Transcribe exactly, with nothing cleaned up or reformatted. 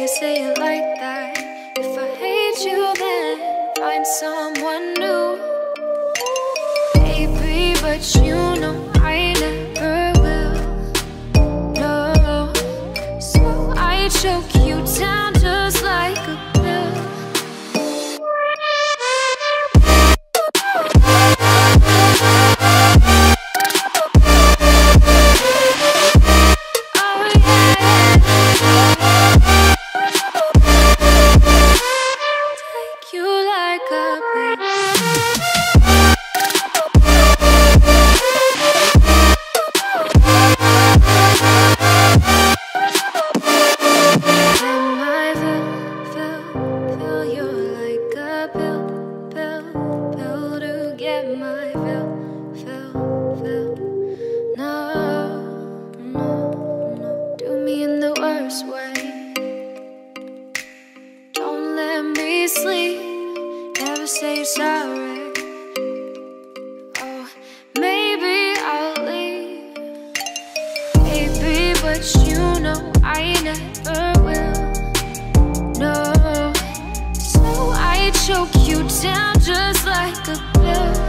say it like that. If I hate you, then find someone new. Baby, but you know I never will. No, so I choke you down just like a pill. Choke you down just like a pill.